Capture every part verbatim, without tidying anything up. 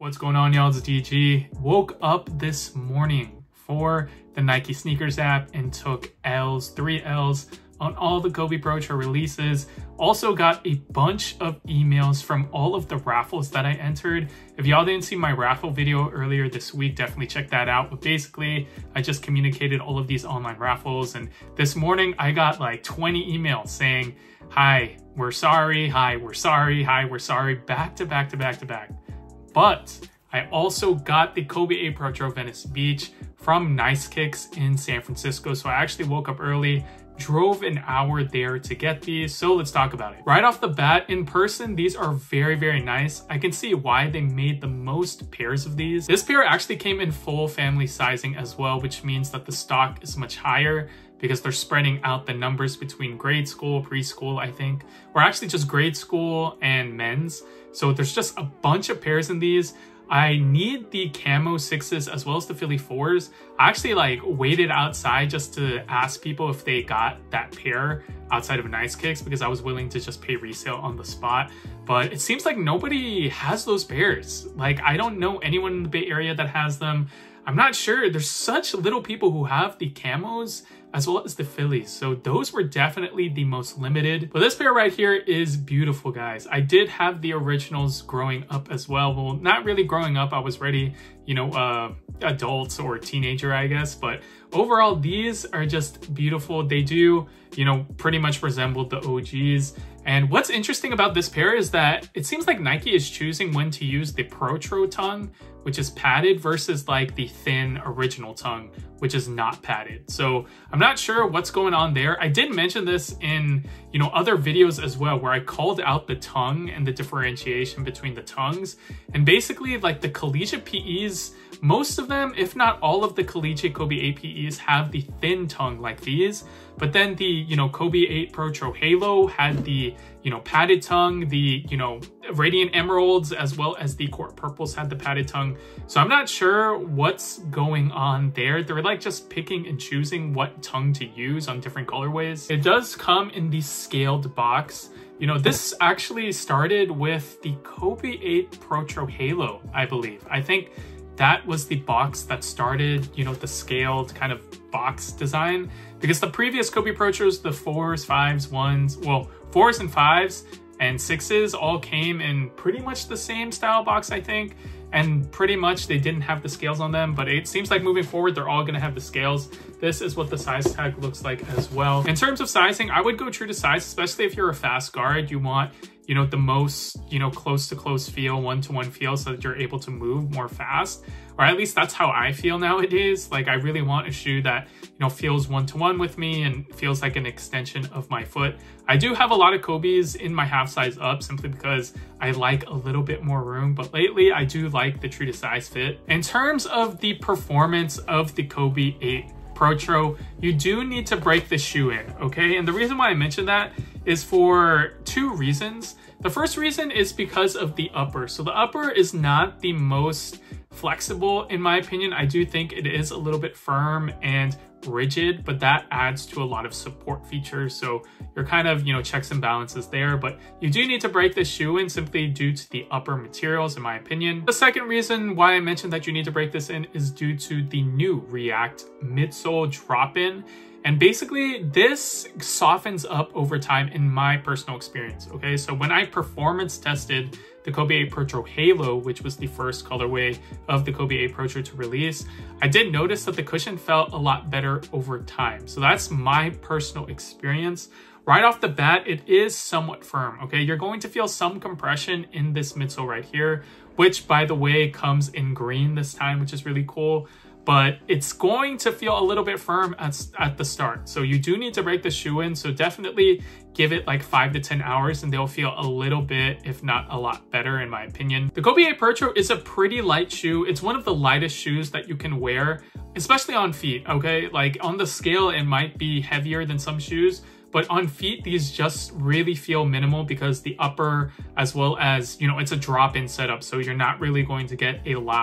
What's going on, y'all? It's D G. Woke up this morning for the Nike sneakers app and took L's, three L's on all the Kobe Protro releases. Also got a bunch of emails from all of the raffles that I entered. If y'all didn't see my raffle video earlier this week, definitely check that out. But basically, I just communicated all of these online raffles. And this morning, I got like twenty emails saying, hi, we're sorry, hi, we're sorry, hi, we're sorry, back to back to back to back. But I also got the Kobe eight Protro Venice Beach from Nice Kicks in San Francisco. So I actually woke up early, drove an hour there to get these. So let's talk about it. Right off the bat, in person, these are very, very nice. I can see why they made the most pairs of these. This pair actually came in full family sizing as well, which means that the stock is much higher because they're spreading out the numbers between grade school, preschool, I think, or actually just grade school and men's. So there's just a bunch of pairs in these. I need the Camo sixes as well as the Philly fours. I actually like waited outside just to ask people if they got that pair outside of Nice Kicks because I was willing to just pay resale on the spot. But it seems like nobody has those pairs. Like, I don't know anyone in the Bay Area that has them. I'm not sure. There's such little people who have the camos as well as the Phillies. So those were definitely the most limited. But this pair right here is beautiful, guys. I did have the originals growing up as well. Well, not really growing up. I was ready, you know, uh, adults or teenager, I guess. But overall, these are just beautiful. They do, you know, pretty much resemble the O Gs. And what's interesting about this pair is that it seems like Nike is choosing when to use the Protro tongue, which is padded, versus like the thin original tongue, which is not padded. So I'm not sure what's going on there. I did mention this in, you know, other videos as well, where I called out the tongue and the differentiation between the tongues. And basically, like the collegiate P Es, most of them, if not all of the collegiate Kobe eight P Es have the thin tongue like these. But then the, you know, Kobe eight Protro Halo had the, you know, padded tongue, the, you know, Radiant Emeralds, as well as the Court Purples had the padded tongue. So I'm not sure what's going on there. They're like just picking and choosing what tongue to use on different colorways. It does come in the scaled box. You know, this actually started with the Kobe eight Protro Halo, I believe. I think that was the box that started, you know, the scaled kind of box design, because the previous Kobe Protros, the fours, fives, ones, well, fours and fives and sixes all came in pretty much the same style box, I think. And pretty much they didn't have the scales on them, but it seems like moving forward, they're all gonna have the scales. This is what the size tag looks like as well. In terms of sizing, I would go true to size, especially if you're a fast guard. You want, you know, the most, you know, close to close feel, one to one feel, so that you're able to move more fast. Or at least that's how I feel nowadays. Like, I really want a shoe that, you know, feels one to one with me and feels like an extension of my foot. I do have a lot of Kobe's in my half size up simply because I like a little bit more room, but lately I do like the true to size fit. In terms of the performance of the Kobe eight Protro, you do need to break the shoe in, okay? And the reason why I mention that is for two reasons. The first reason is because of the upper. So the upper is not the most flexible, in my opinion. I do think it is a little bit firm and rigid, but that adds to a lot of support features. So you're kind of, you know, checks and balances there, but you do need to break the shoe in simply due to the upper materials, in my opinion. The second reason why I mentioned that you need to break this in is due to the new React midsole drop-in. And basically, this softens up over time in my personal experience, okay? So when I performance tested the Kobe eight Protro Halo, which was the first colorway of the Kobe eight Protro to release, I did notice that the cushion felt a lot better over time. So that's my personal experience. Right off the bat, it is somewhat firm, okay? You're going to feel some compression in this midsole right here, which, by the way, comes in green this time, which is really cool. But it's going to feel a little bit firm at, at the start. So you do need to break the shoe in. So definitely give it like five to ten hours and they'll feel a little bit, if not a lot better, in my opinion. The Kobe eight Protro is a pretty light shoe. It's one of the lightest shoes that you can wear, especially on feet, okay? Like on the scale, it might be heavier than some shoes, but on feet, these just really feel minimal because the upper, as well as, you know, it's a drop-in setup. So you're not really going to get a lot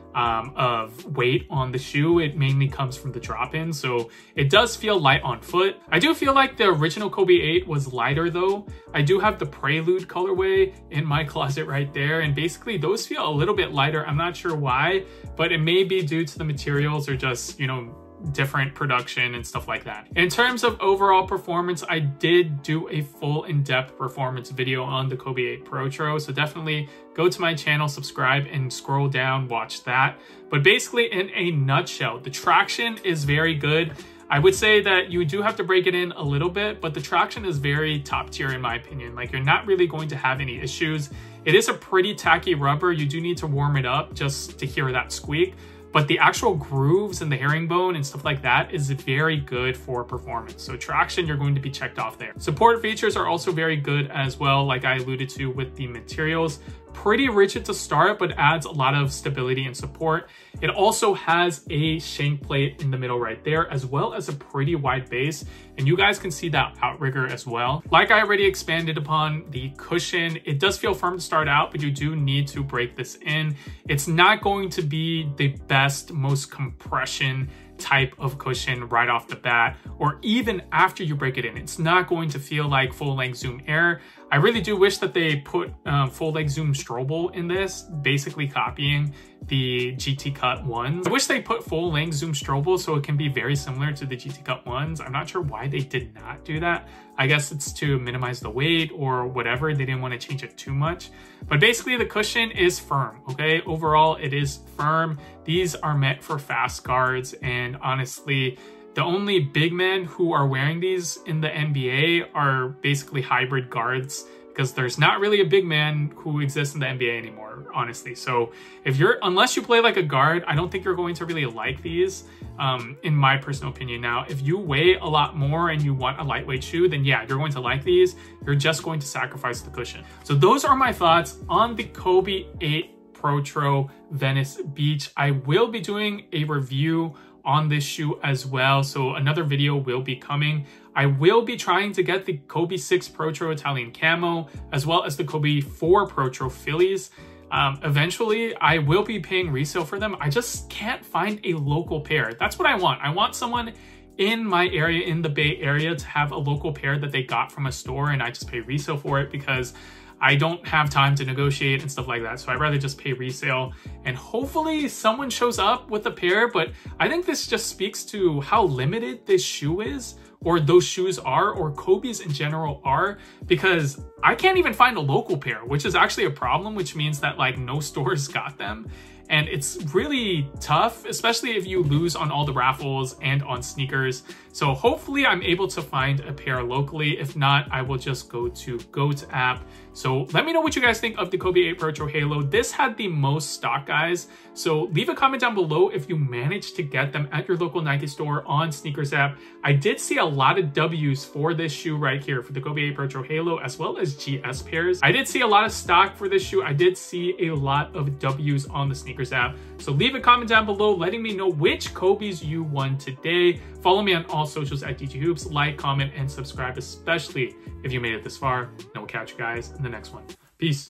um, of weight on the shoe. It mainly comes from the drop-in, so it does feel light on foot. I do feel like the original Kobe eight was lighter though. I do have the Prelude colorway in my closet right there, and basically those feel a little bit lighter. I'm not sure why, but it may be due to the materials or just, you know, different production and stuff like that. In terms of overall performance, I did do a full in-depth performance video on the Kobe eight Protro, so definitely go to my channel, subscribe, and scroll down, watch that. But basically, in a nutshell, the traction is very good. I would say that you do have to break it in a little bit, but the traction is very top tier in my opinion. Like, you're not really going to have any issues. It is a pretty tacky rubber. You do need to warm it up just to hear that squeak. But the actual grooves and the herringbone and stuff like that is very good for performance. So traction, you're going to be checked off there. Support features are also very good as well, like I alluded to with the materials. Pretty rigid to start, but adds a lot of stability and support. It also has a shank plate in the middle right there, as well as a pretty wide base. And you guys can see that outrigger as well. Like I already expanded upon the cushion, it does feel firm to start out, but you do need to break this in. It's not going to be the best, most compression type of cushion right off the bat, or even after you break it in. It's not going to feel like full length Zoom Air. I really do wish that they put um, full length Zoom Strobel in this, basically copying the G T Cut ones. I wish they put full length Zoom Strobel so it can be very similar to the G T Cut ones. I'm not sure why they did not do that. I guess it's to minimize the weight or whatever. They didn't want to change it too much. But basically the cushion is firm, okay? Overall, it is firm. These are meant for fast guards, and honestly, the only big men who are wearing these in the N B A are basically hybrid guards, because there's not really a big man who exists in the N B A anymore, honestly. So if you're, unless you play like a guard, I don't think you're going to really like these, um, in my personal opinion. Now, if you weigh a lot more and you want a lightweight shoe, then yeah, you're going to like these. You're just going to sacrifice the cushion. So those are my thoughts on the Kobe eight Protro Venice Beach. I will be doing a review on this shoe as well, so another video will be coming. I will be trying to get the Kobe six Protro Italian Camo, as well as the Kobe four Protro Phillies. Um, eventually, I will be paying resale for them. I just can't find a local pair. That's what I want. I want someone in my area, in the Bay Area, to have a local pair that they got from a store, and I just pay resale for it, because I don't have time to negotiate and stuff like that. So I'd rather just pay resale, and hopefully someone shows up with a pair. But I think this just speaks to how limited this shoe is, or those shoes are, or Kobe's in general are, because I can't even find a local pair, which is actually a problem, which means that like no stores got them. And it's really tough, especially if you lose on all the raffles and on sneakers. So hopefully I'm able to find a pair locally. If not, I will just go to GOAT app. So let me know what you guys think of the Kobe eight Protro Halo. This had the most stock, guys. So leave a comment down below if you managed to get them at your local Nike store on Sneakers app. I did see a lot of W's for this shoe right here, for the Kobe eight Protro Halo, as well as G S pairs. I did see a lot of stock for this shoe. I did see a lot of W's on the Sneakers app. So leave a comment down below letting me know which Kobe's you won today. Follow me on all socials at D G Hoops. Like, comment, and subscribe, especially if you made it this far. And we'll catch you guys in the next one. Peace.